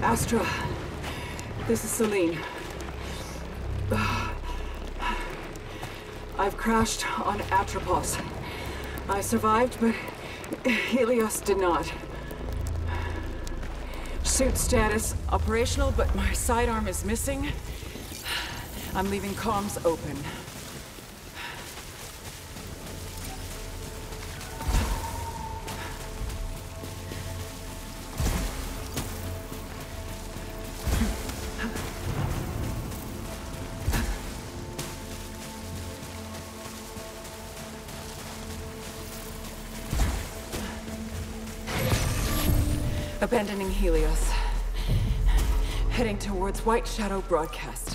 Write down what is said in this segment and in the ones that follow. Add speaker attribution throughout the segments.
Speaker 1: Astra, this is Celine. I've crashed on Atropos. I survived, but Helios did not. Suit status, operational, but my sidearm is missing. I'm leaving comms open. Abandoning Helios. Heading towards White Shadow Broadcast.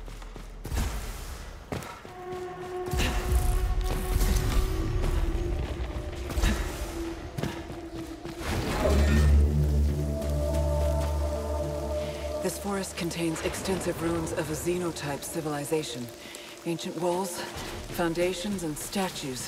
Speaker 1: This forest contains extensive ruins of a Xenotype civilization. Ancient walls, foundations, and statues.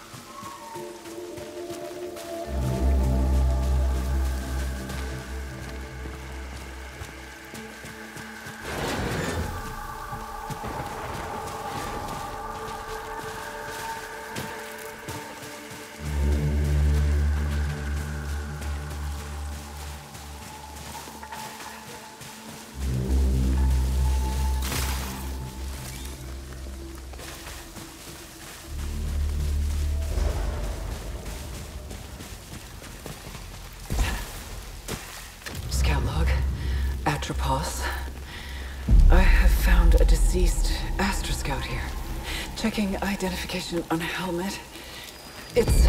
Speaker 1: Atropos. I have found a deceased Astra Scout here. Checking identification on a helmet. It's...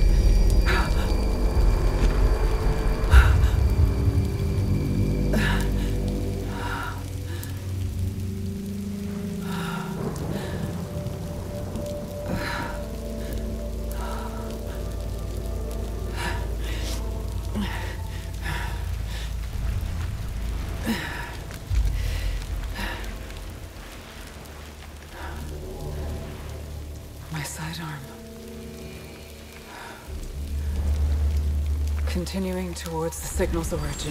Speaker 1: my sidearm. Continuing towards the signal's origin.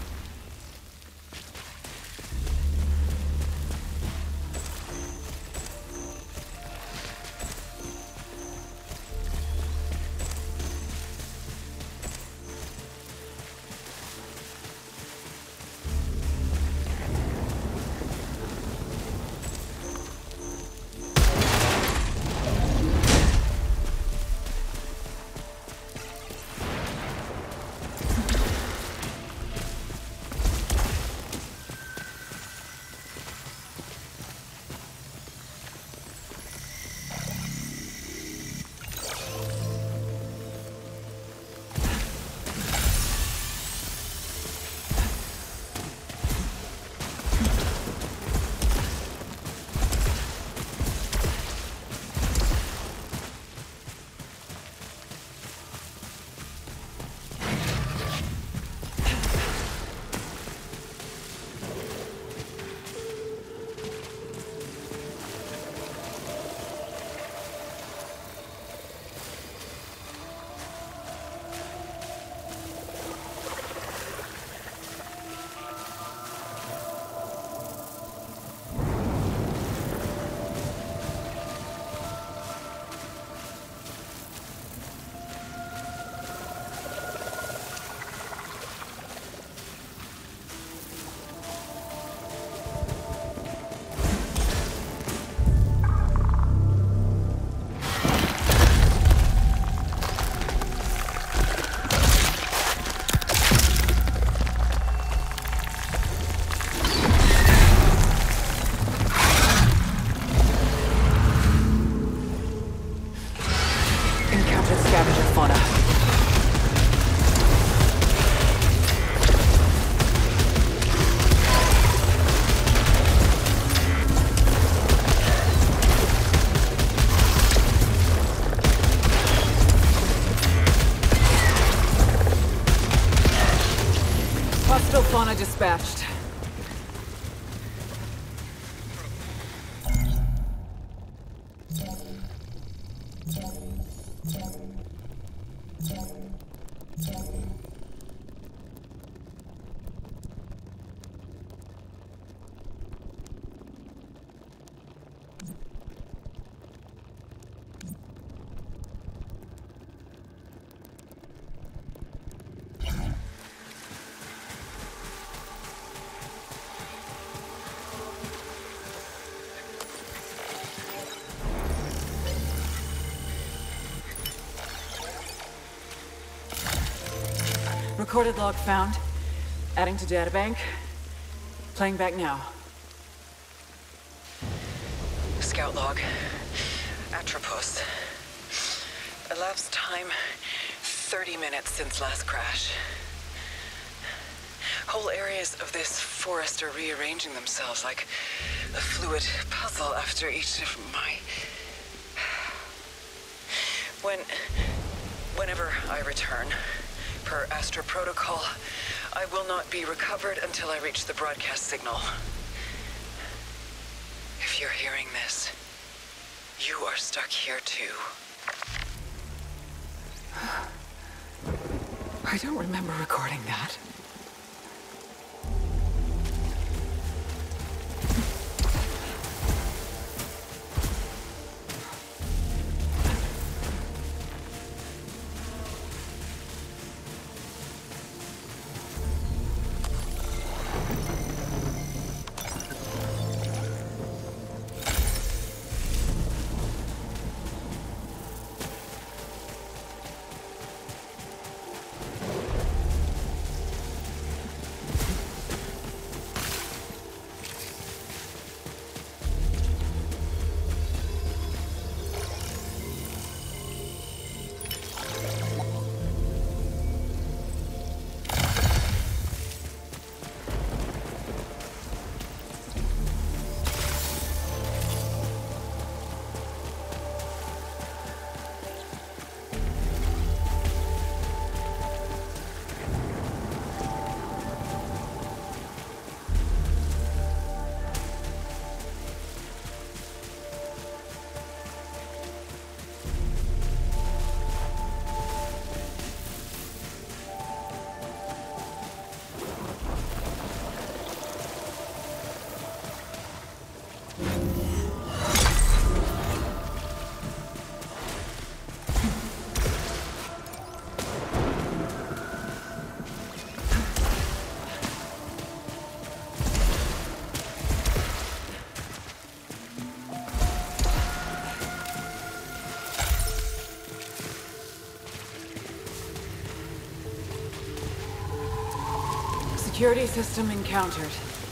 Speaker 1: Hostile fauna dispatched. Recorded log found. Adding to databank. Playing back now. Scout log. Atropos. Elapsed time 30 minutes since last crash. Whole areas of this forest are rearranging themselves like a fluid puzzle after each of my... Whenever I return, per Astra protocol, I will not be recovered until I reach the broadcast signal. If you're hearing this, you are stuck here too. I don't remember recording that. Security system encountered.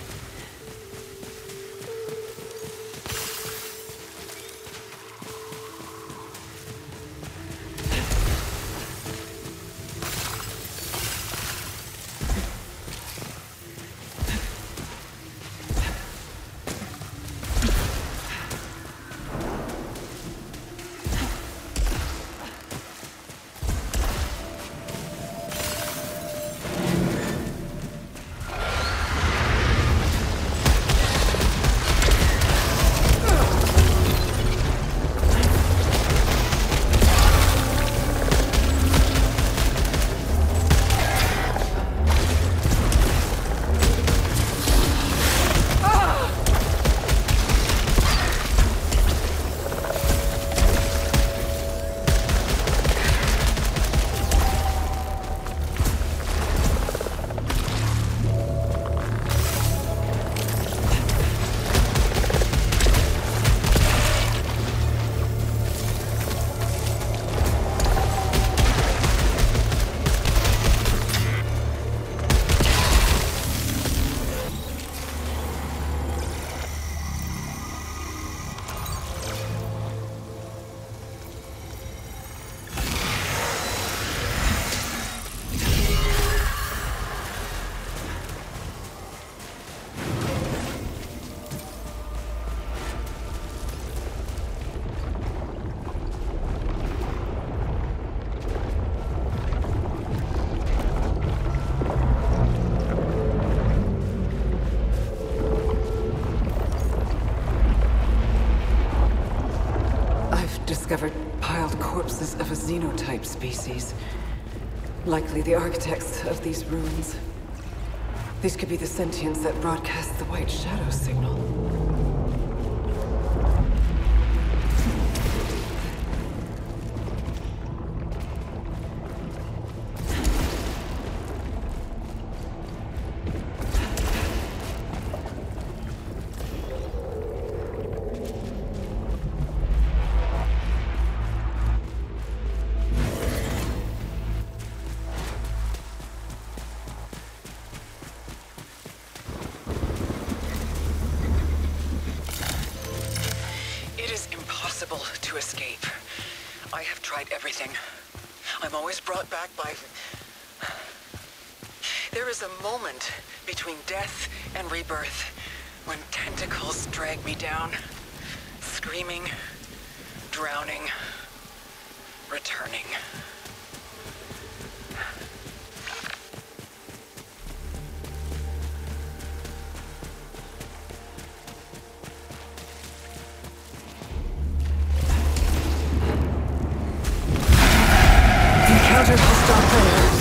Speaker 1: Discovered piled corpses of a xenotype species. Likely the architects of these ruins. These could be the sentients that broadcast the White Shadow signal. impossible to escape. I have tried everything. I'm always brought back by... There is a moment between death and rebirth when tentacles drag me down, screaming, drowning, returning. Encountered hostile predator.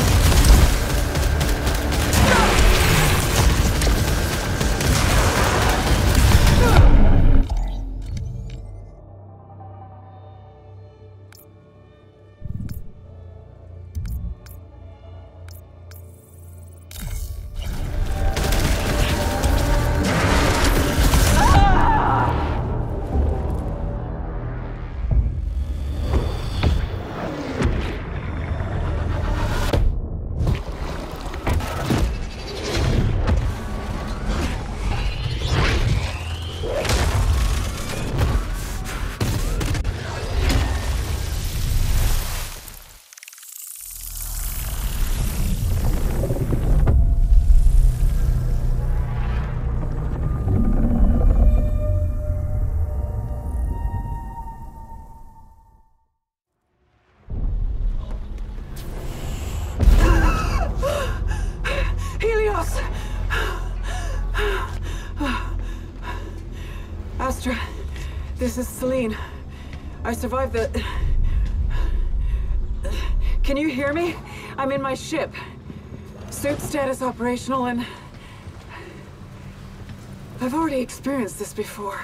Speaker 1: Astra, this is Celine. I survived the... Can you hear me? I'm in my ship. Suit status operational and... I've already experienced this before.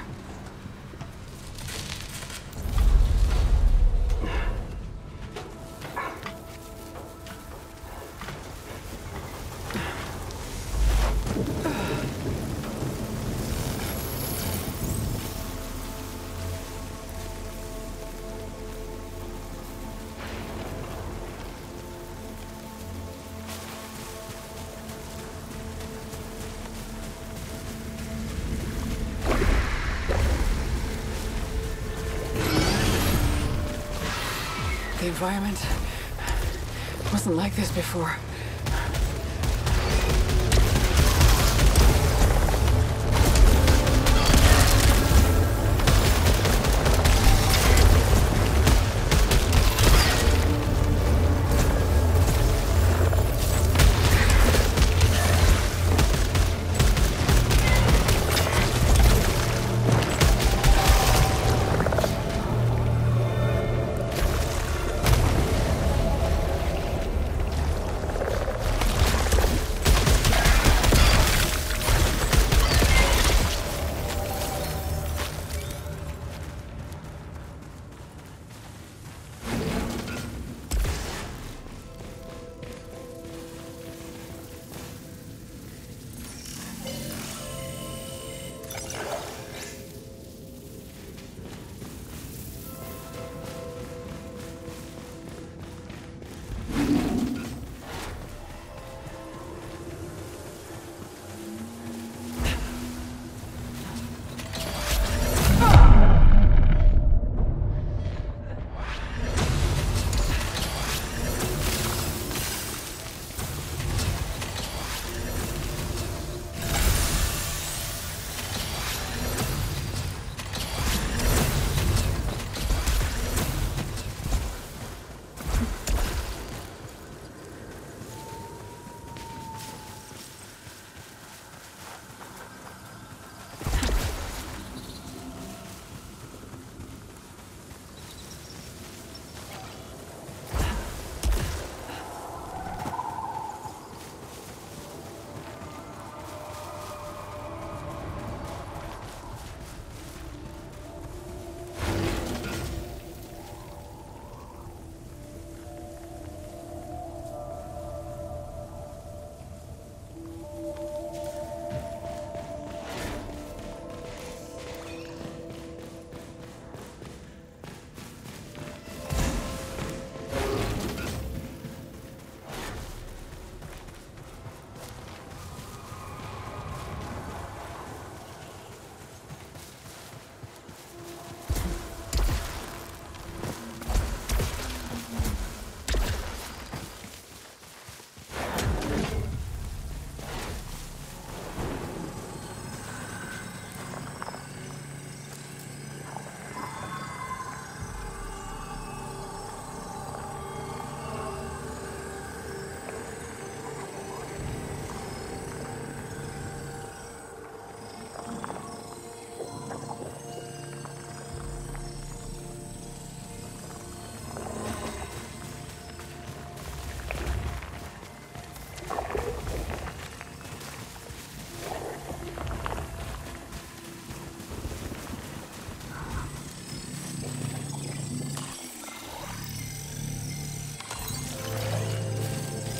Speaker 1: The environment wasn't like this before.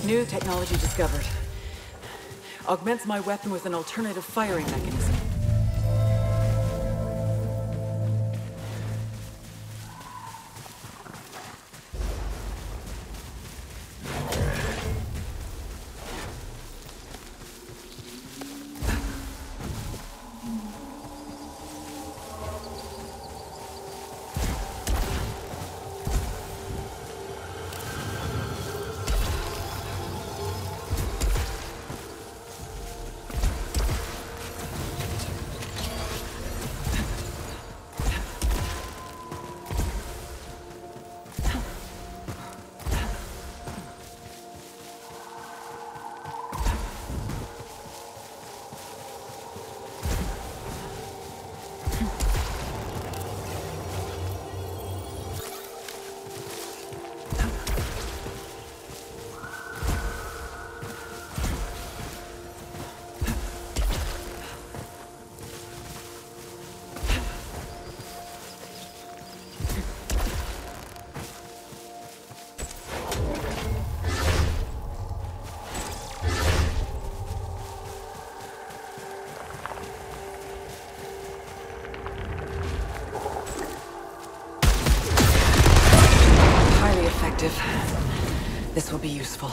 Speaker 1: New technology discovered. Augments my weapon with an alternative firing mechanism. This will be useful.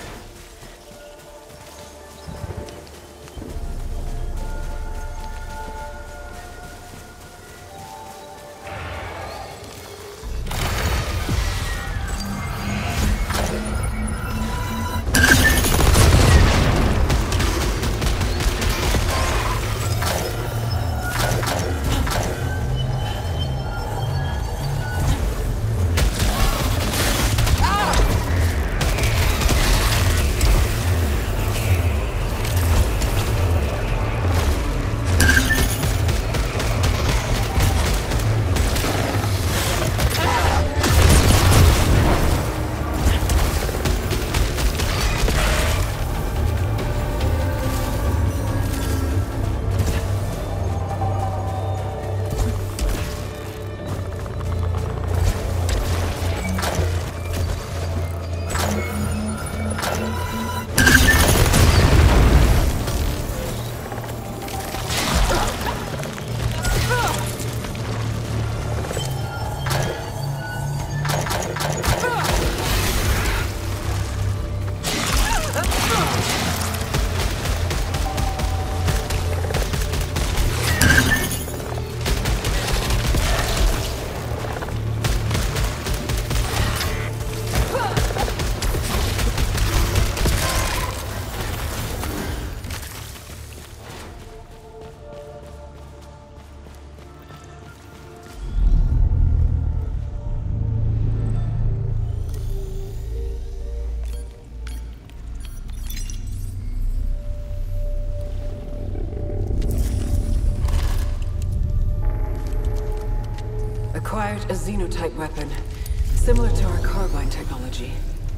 Speaker 1: Acquired a Xenotype weapon, similar to our carbine technology.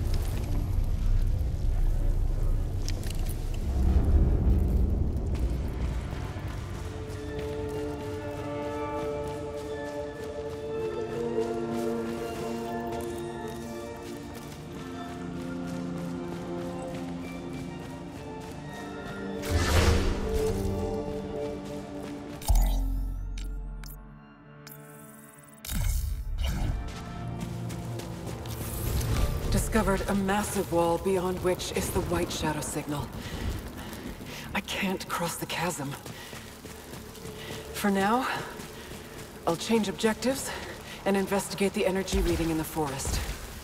Speaker 1: Discovered a massive wall beyond which is the White Shadow signal. I can't cross the chasm. For now, I'll change objectives and investigate the energy reading in the forest.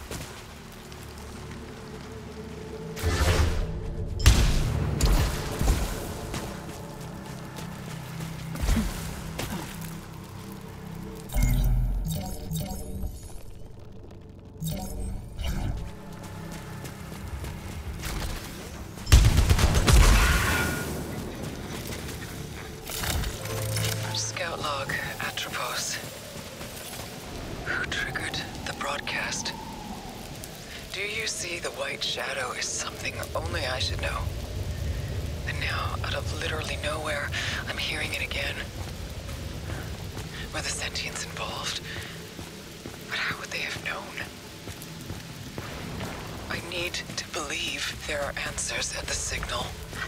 Speaker 1: Scout log, Atropos. Who triggered the broadcast? Do you see the White Shadow is something only I should know? And now, out of literally nowhere, I'm hearing it again. Were the sentients involved? But how would they have known? I need to believe There are answers at the signal.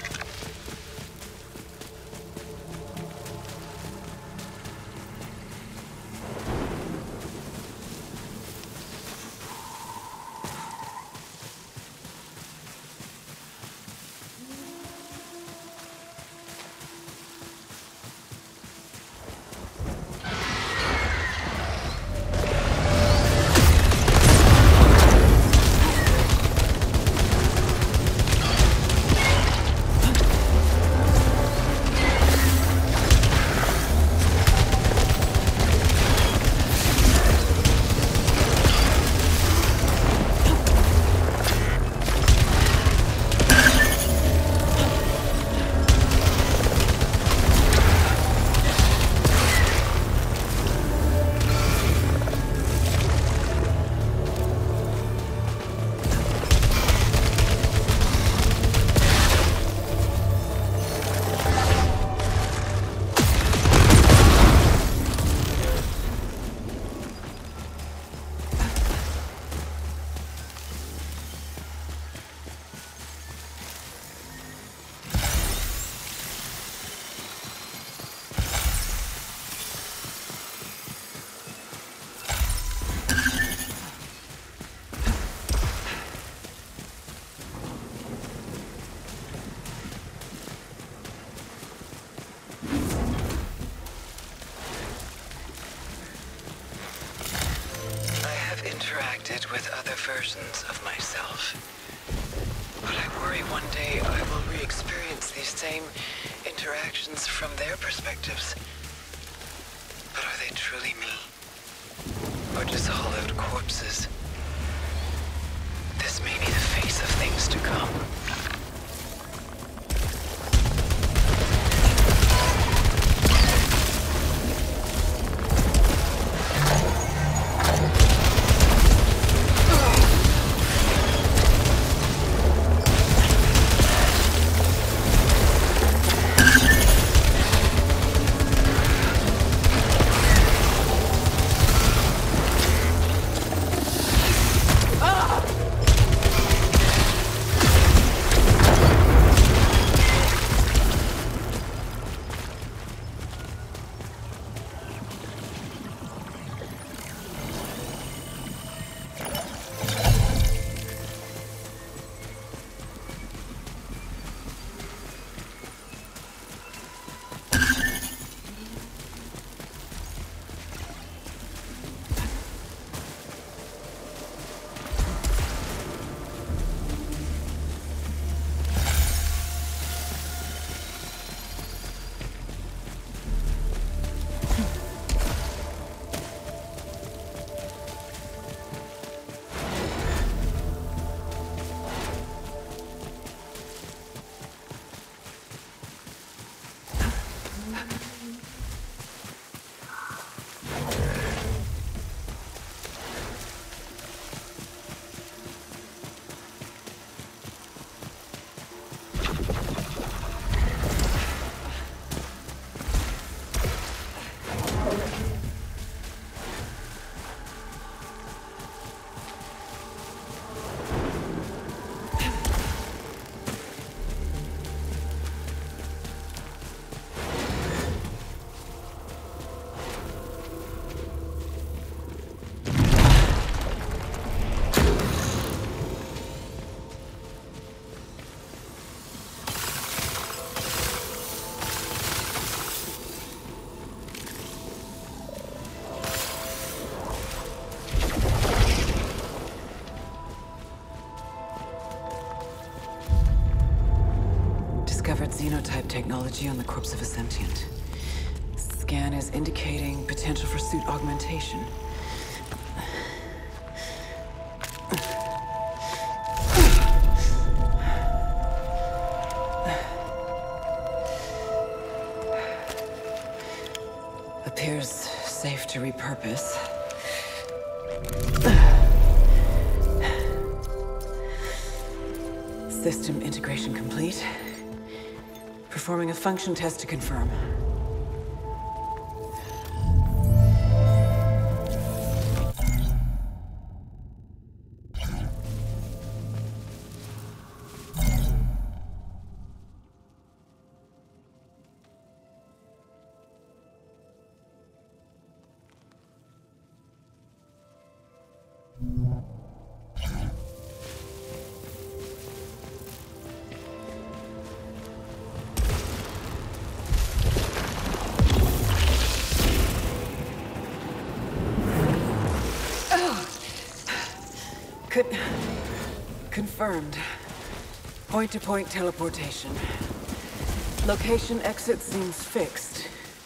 Speaker 1: Interacted with other versions of myself. But I worry one day I will re-experience these same interactions from their perspectives. But are they truly me? Or just hollowed corpses? This may be the face of things to come. Discovered xenotype technology on the corpse of a sentient. Scan is indicating potential for suit augmentation. Appears safe to repurpose. System integration complete. Performing a function test to confirm. Confirmed. Point-to-point teleportation. Location exit seems fixed.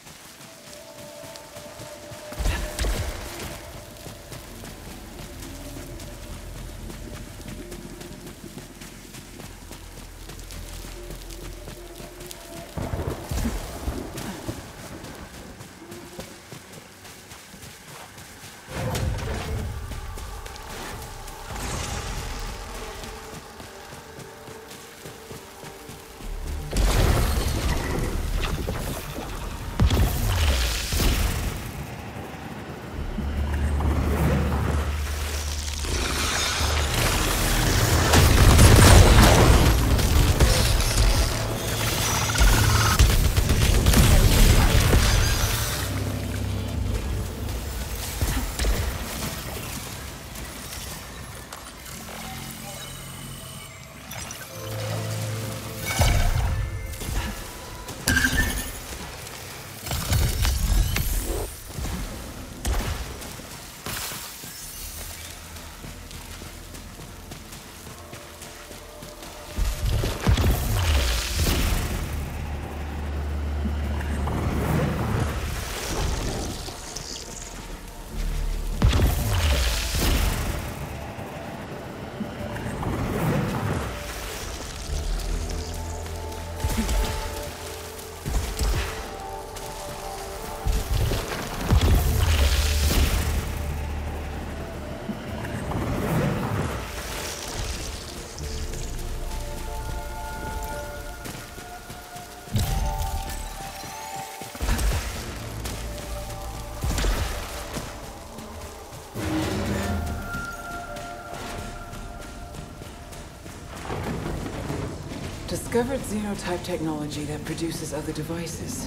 Speaker 1: Discovered xenotype technology that produces other devices.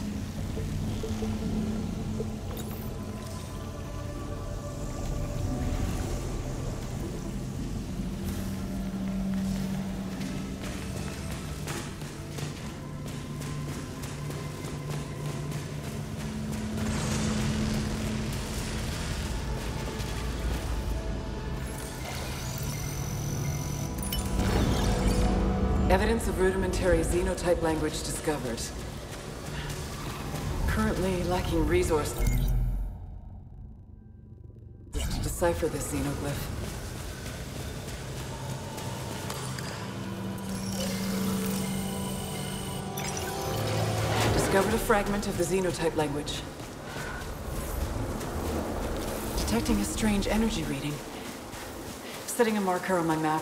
Speaker 1: Evidence of rudimentary xenotype language discovered. Currently lacking resources to decipher this xenoglyph. Discovered a fragment of the xenotype language. Detecting a strange energy reading. Setting a marker on my map.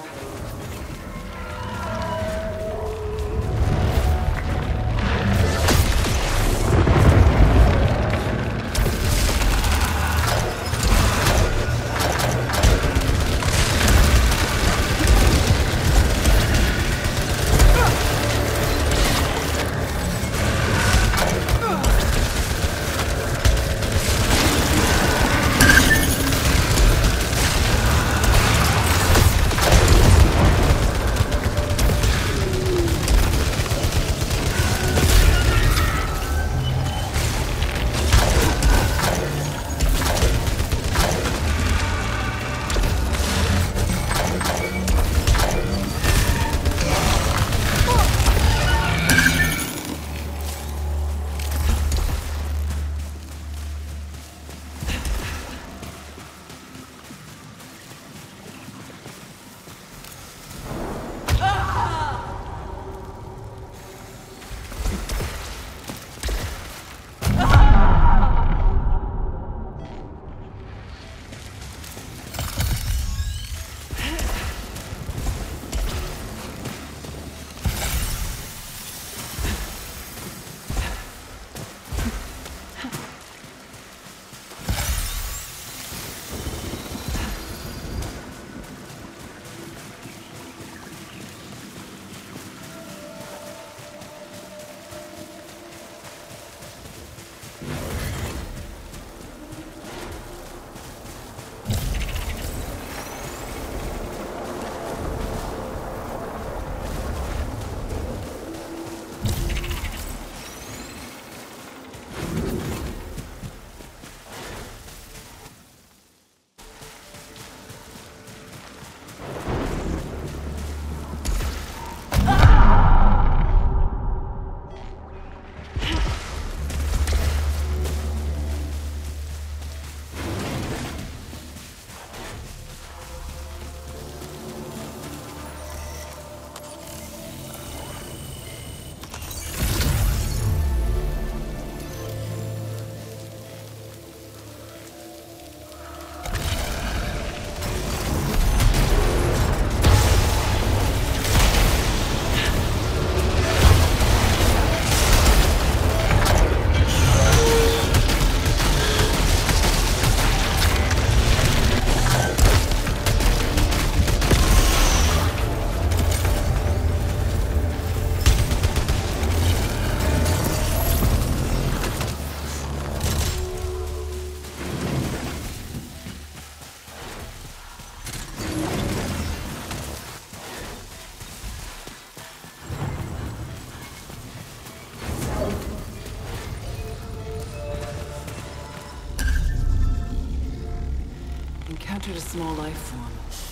Speaker 1: encountered a small life form.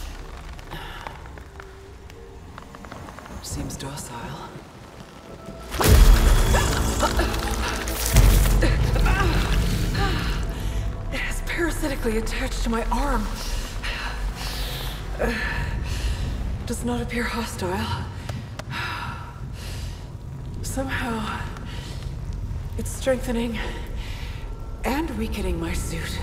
Speaker 1: Seems docile. It is parasitically attached to my arm. Does not appear hostile. Somehow, it's strengthening and weakening my suit.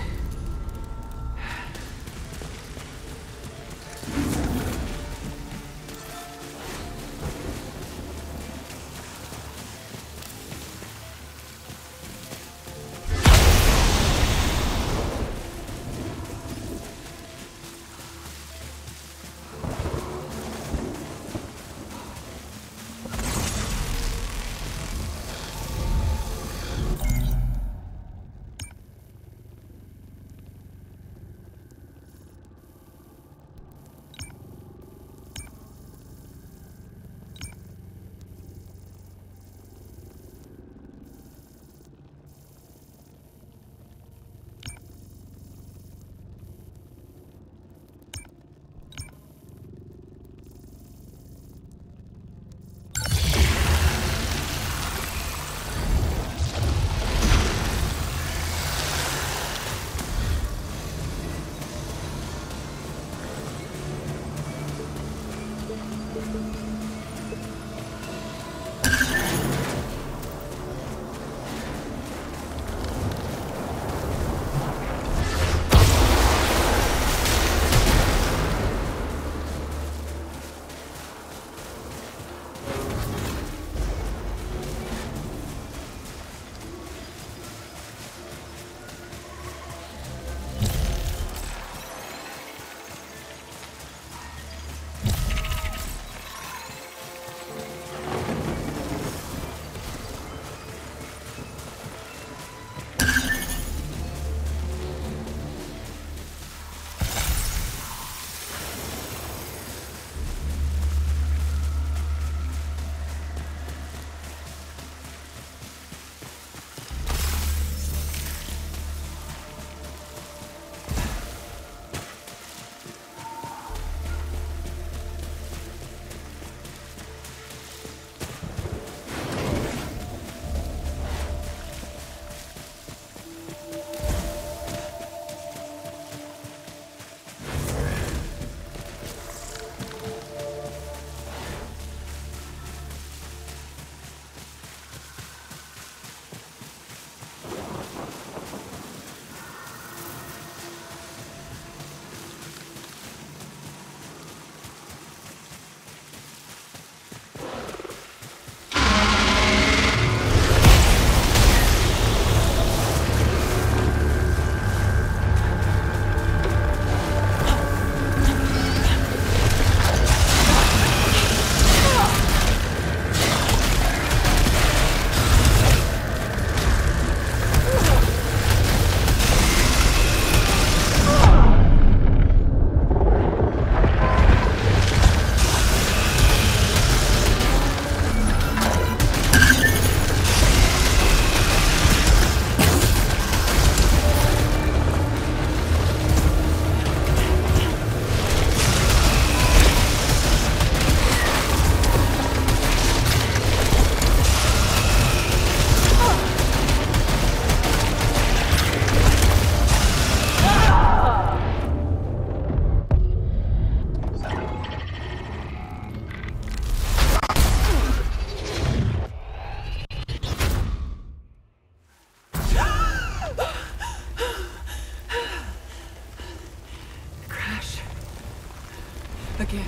Speaker 1: Again.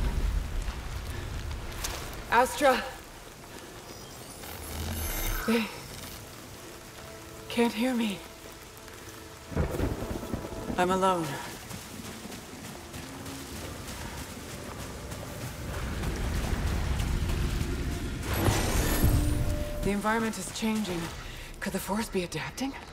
Speaker 1: Astra! They can't hear me. I'm alone. The environment is changing. Could the Force be adapting?